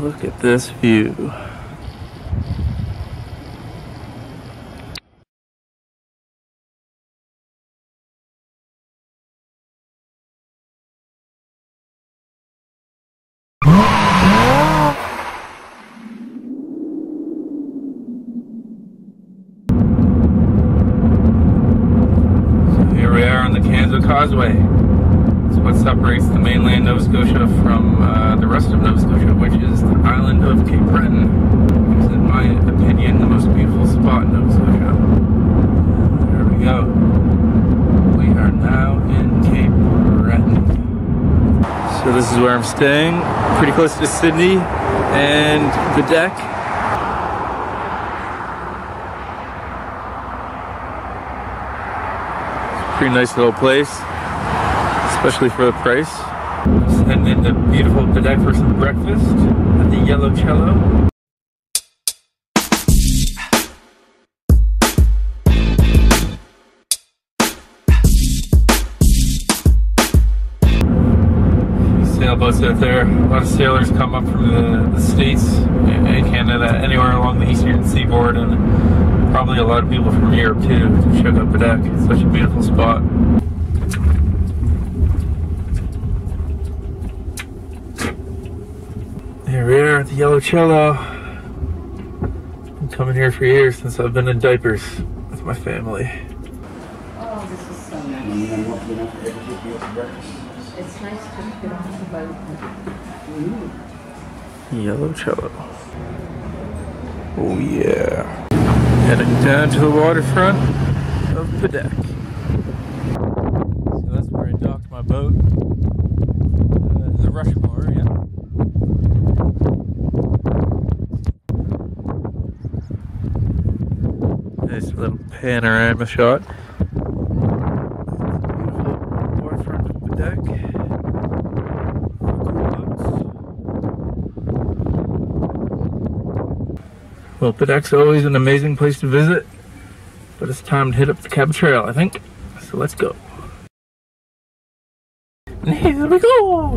Look at this view. Causeway. It's what separates the mainland Nova Scotia from the rest of Nova Scotia, which is the island of Cape Breton, which is, in my opinion, the most beautiful spot in Nova Scotia. There we go. We are now in Cape Breton. So this is where I'm staying, pretty close to Sydney and Quebec. Pretty nice little place, especially for the price. Just heading into beautiful Quebec for some breakfast at the Yellow Cello. Sailboats out there. A lot of sailors come up from the States and Canada, anywhere along the eastern seaboard, and probably a lot of people from Europe too to check out Quebec. It's such a beautiful spot. Here we are at the Yellow Cello. Been coming here for years, since I've been in diapers with my family. Oh, this is so nice. It's nice to get off the boat. Yellow Cello. Oh yeah. Heading down to the waterfront of Quebec. So that's where I docked my boat. The Rushmore, yeah. Nice little panorama shot. Beautiful waterfront of Quebec. Well, Quebec's always an amazing place to visit, but it's time to hit up the Cabot Trail, I think. So let's go. And here we go!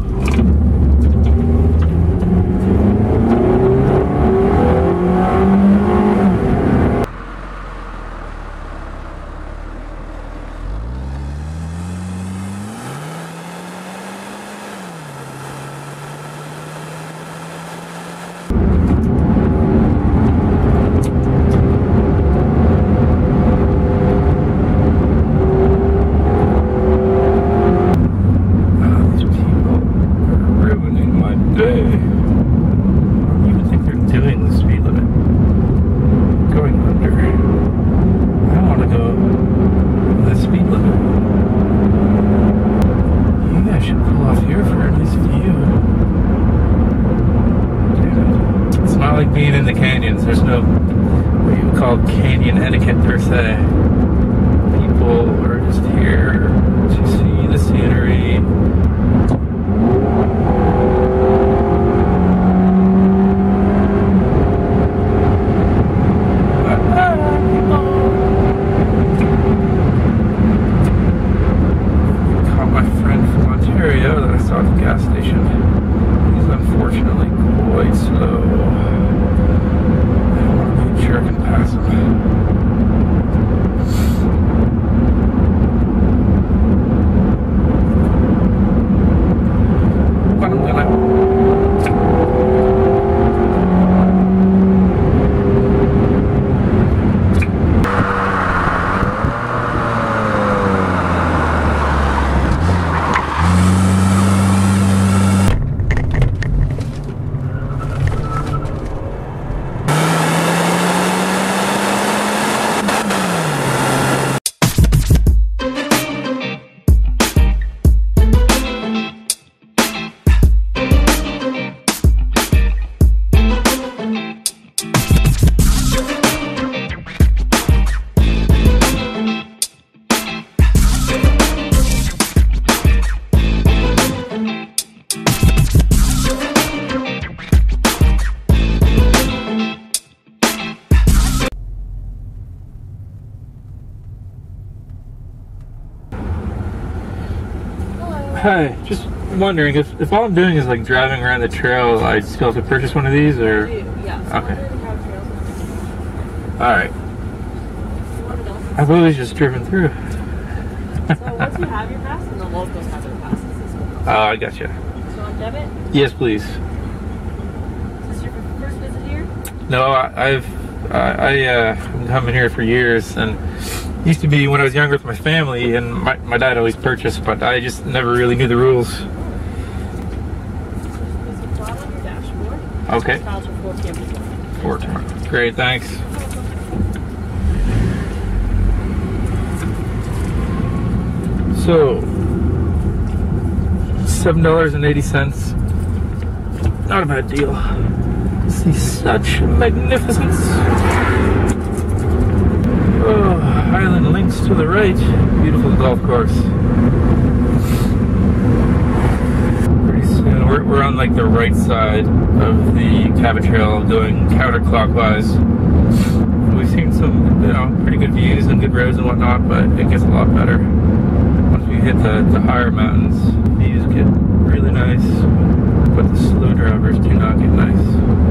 Being in the canyons, there's no what you would call canyon etiquette per se. People are just here to see the scenery. Caught my friend from Ontario that I saw at the gas station. He's unfortunately quite slow. Sure I can pass him. But I'm gonna. Hi, just wondering if all I'm doing is like driving around the trail, I still have to purchase one of these, or? Yeah. Okay. All right. I've always just driven through. So once you have your pass, and the locals have their passes as well. Oh, I gotcha. So on debit? Yes, please. Is this your first visit here? No, I'm coming here for years, and used to be when I was younger with my family, and my dad always purchased, but I just never really knew the rules. There's a plot on your dashboard. Okay. Files for 4 p.m. For tomorrow. Great, thanks. So, $7.80. Not a bad deal. See such magnificence. Oh, Highland Links to the right. Beautiful golf course. Pretty soon, we're on like the right side of the Cabot Trail, going counterclockwise. We've seen some, pretty good views and good roads and whatnot, but it gets a lot better. Once we hit the higher mountains, views get really nice, but the slow drivers do not get nice.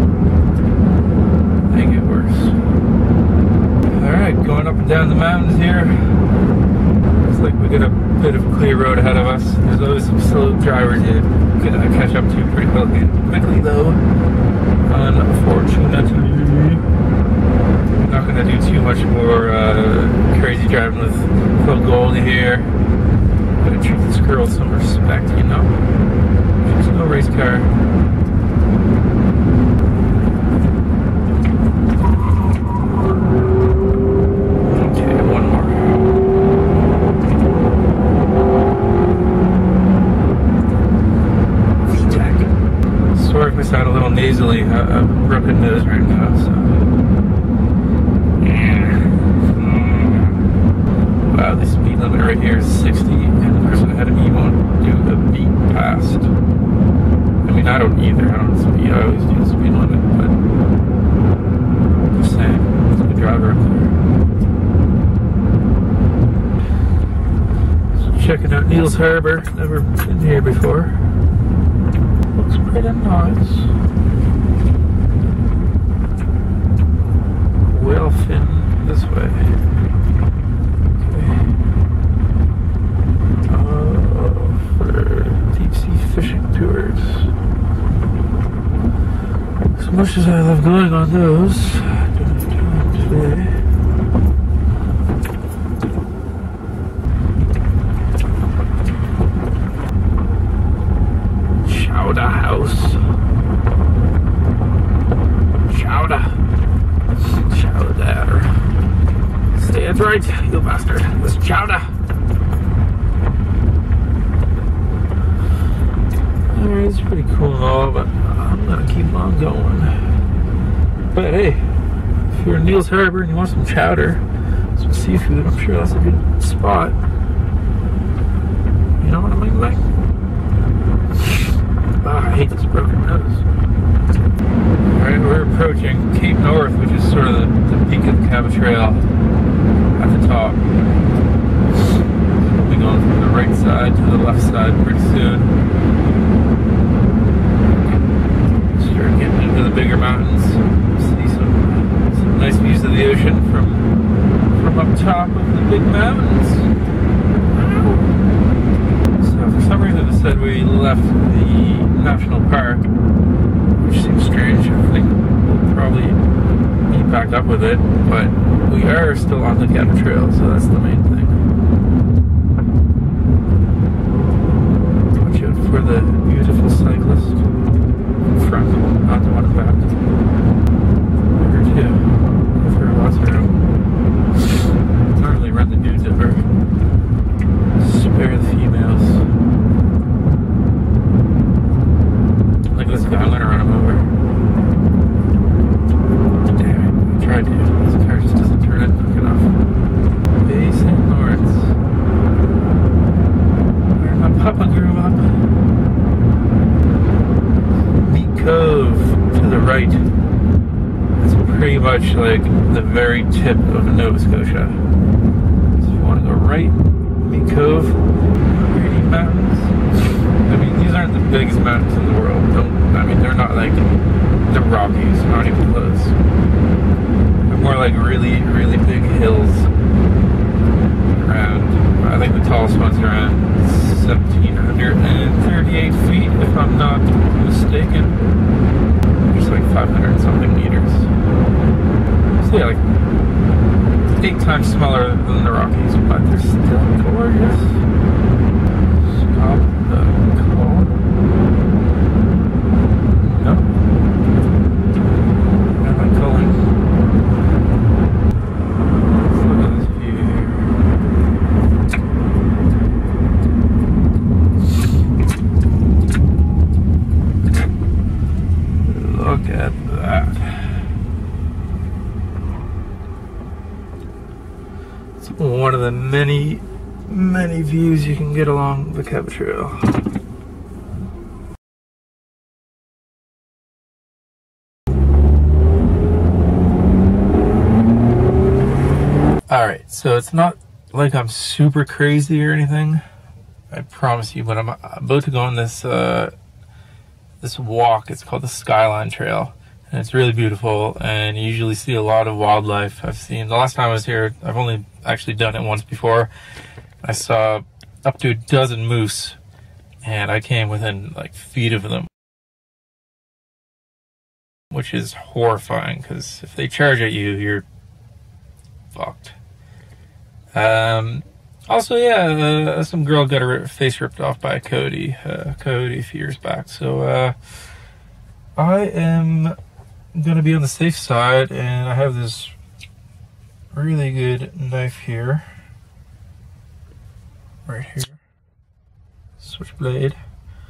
They get worse. Alright, going up and down the mountains here. Looks like we got a bit of a clear road ahead of us. There's always some slow drivers you could catch up to pretty quickly though. Unfortunately. Not going to do too much more crazy driving with Phil Goldie here. Gotta treat this girl with some respect, She's no race car. Okay, one more. V-Tech. Sorry if I sound a little nasally. I have a broken nose right now, so. Wow, the speed limit right here is 60, and the person ahead of me won't do a beat past. I mean, I don't either. I don't speed. I always do the speed limit, but just saying, it's a good driver up there. So checking out Neil's Harbor. Never been here before. Looks pretty nice. Whalefin this way. Fishing tours. As much as I love going on those, I don't have time today. Chowder House. Chowder. Chowder. Stand right, you bastard. This chowder. It's pretty cool and all, but I'm gonna keep on going. But hey, if you're in Neil's Harbor and you want some chowder, some seafood, I'm sure that's a good spot. You know what I mean? Like, I hate this broken nose. Alright, we're approaching Cape North, which is sort of the peak of the Cabot Trail at the top. We'll be going from the right side to the left side pretty soon. Getting into the bigger mountains, see some nice views of the ocean from up top of the big mountains. So for some reason it said we left the national park, which seems strange. I think we'll probably meet back up with it, but we are still on the Cabot Trail, so that's the main thing. Watch out for the beautiful cyclist. Front, not the one in the back. Here too. If there are lots of room. Normally run the dudes over. Spare the females. Look at this guy, I'm gonna run him over. Damn it, I tried to. This car just doesn't turn it quick enough. Bay St. Lawrence. Where my papa grew up. Cove to the right. It's pretty much like the very tip of Nova Scotia. So if you want to go right, Meat Cove, Grady Mountains. biggest mountains in the world. I mean, they're not like the Rockies, not even close. They're more like really, really big hills. Around, I think the tallest one's around 1,738 feet, if I'm not mistaken. Just like 500 something meters. So yeah, like 8 times smaller than the Rockies, but they're still gorgeous. Stop the car. No. Am I calling? Let's look at this view here. Look at that. It's one of the many, many views you can get along the Cabot Trail. Alright, so it's not like I'm super crazy or anything, I promise you, but I'm about to go on this this walk. It's called the Skyline Trail, and it's really beautiful, and you usually see a lot of wildlife. I've seen, the last time I was here, I've only actually done it once before, I saw up to 12 moose, and I came within like feet of them, which is horrifying, because if they charge at you, you're fucked. Also, yeah, some girl got her face ripped off by a coyote a few years back. So, I am gonna be on the safe side, and I have this really good knife here. Right here. Switchblade.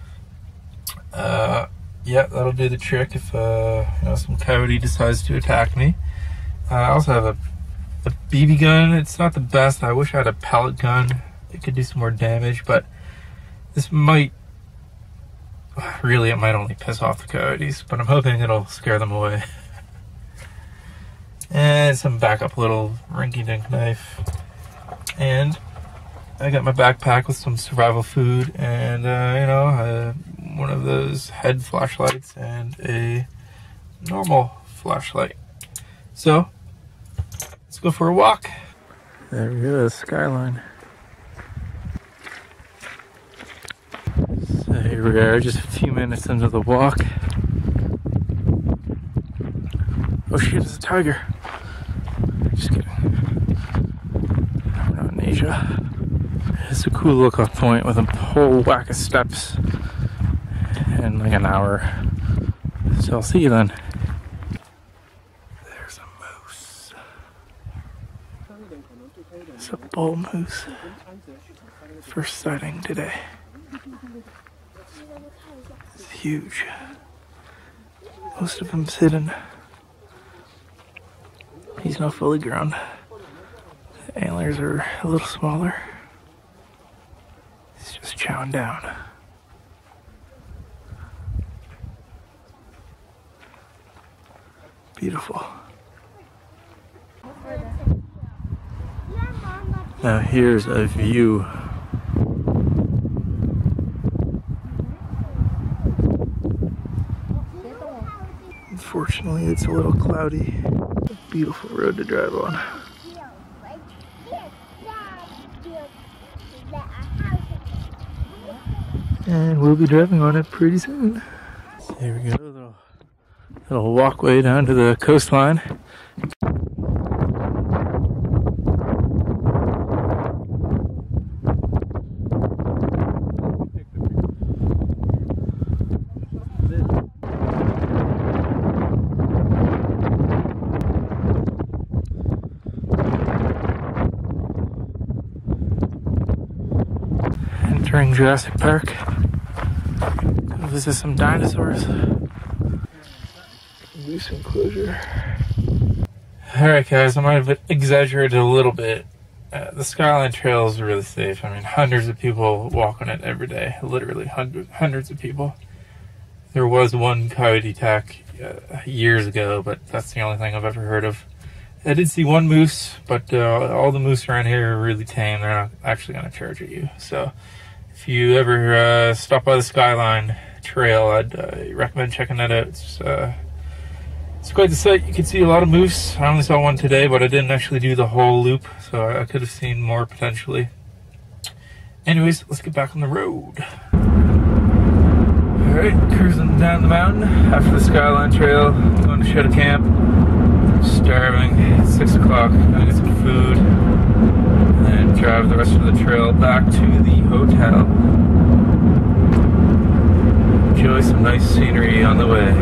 Yeah, that'll do the trick if, some coyote decides to attack me. I also have a BB gun. It's not the best. I wish I had a pellet gun. It could do some more damage, but this might, really, it might only piss off the coyotes, but I'm hoping it'll scare them away. And some backup little rinky-dink knife. And I got my backpack with some survival food and, one of those head flashlights and a normal flashlight. So, let's go for a walk. There we go, the skyline. So here we are, just a few minutes into the walk. Oh shit, it's a tiger. Just kidding. We're not in Asia. It's a cool lookout point with a whole whack of steps in like an hour. So I'll see you then. There's a moose. It's a bull moose. First sighting today. It's huge. Most of them's hidden. He's not fully grown. The antlers are a little smaller. He's just chowing down. Beautiful. Now here's a view. Unfortunately, it's a little cloudy. Beautiful road to drive on. And we'll be driving on it pretty soon. There we go, little walkway down to the coastline. Entering Jurassic Park. Go visit some dinosaurs. Moose enclosure. Alright guys, I might have exaggerated a little bit. The Skyline Trail is really safe. I mean, hundreds of people walk on it every day. Literally hundreds of people. There was one coyote attack years ago, but that's the only thing I've ever heard of. I did see one moose, but all the moose around here are really tame. They're not actually going to charge at you. So if you ever stop by the Skyline, Trail. I'd recommend checking that out. It's quite the sight. You can see a lot of moose. I only saw one today, but I didn't actually do the whole loop, so I could have seen more potentially. Anyways, let's get back on the road. Alright, cruising down the mountain after the Skyline Trail, going to Scotia camp. Starving. It's 6 o'clock. Gonna get some food and then drive the rest of the trail back to the hotel. Enjoy some nice scenery on the way.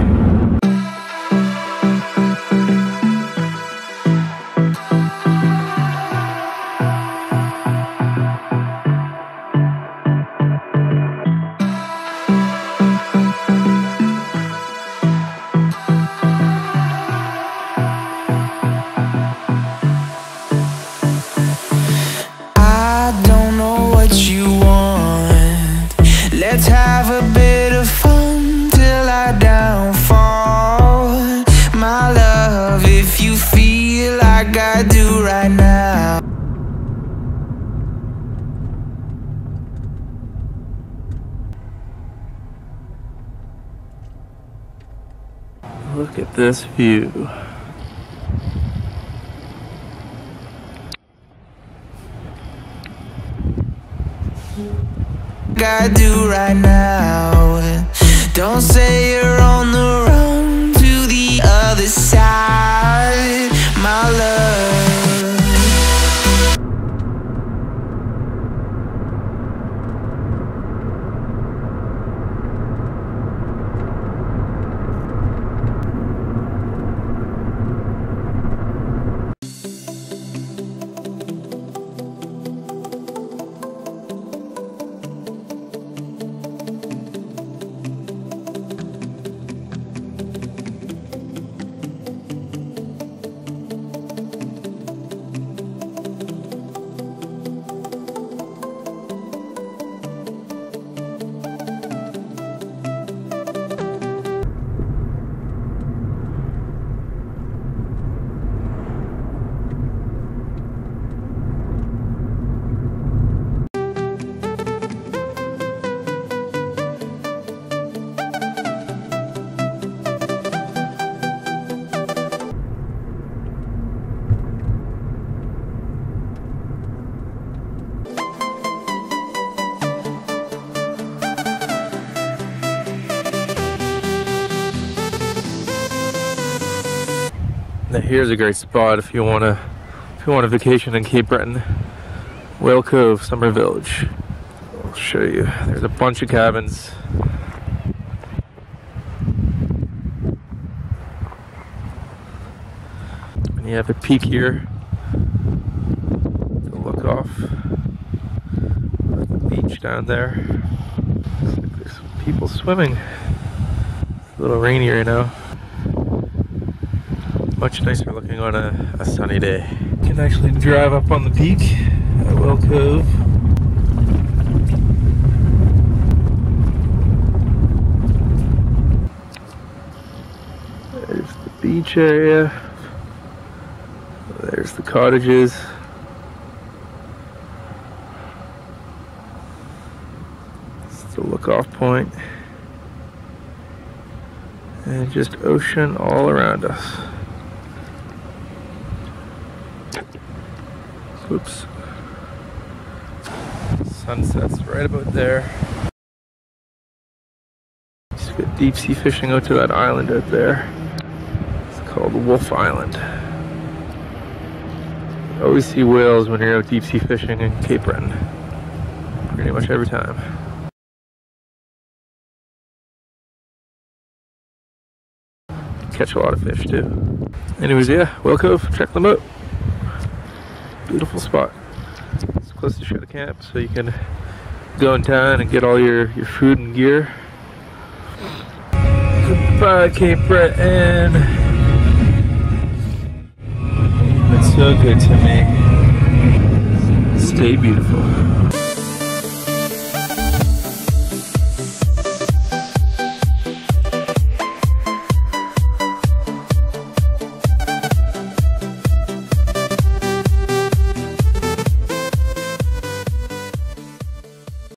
Let's have a bit of fun till I downfall. My love, if you feel like I do right now. Look at this view. I do right now. Don't say you're on the run to the other side, my love. Now here's a great spot if you want a vacation in Cape Breton. Whale Cove, Summer Village. I'll show you. There's a bunch of cabins. And you have a peak here to look off at the beach down there. Looks like there's some people swimming. It's a little rainier now. Much nicer looking on a sunny day. You can actually drive up on the peak at Whale Cove. There's the beach area. There's the cottages. It's the look-off point. And just ocean all around us. Oops. Sunset's right about there. Just got deep sea fishing out to that island out there. It's called Wolf Island. You always see whales when you're out deep sea fishing in Cape Breton. Pretty much every time. Catch a lot of fish too. Anyways, yeah, Whale Cove, check them out. Beautiful spot. It's close to Scotia camp, so you can go in town and get all your food and gear. Goodbye, Cape Breton. You've been so good to me. Stay beautiful.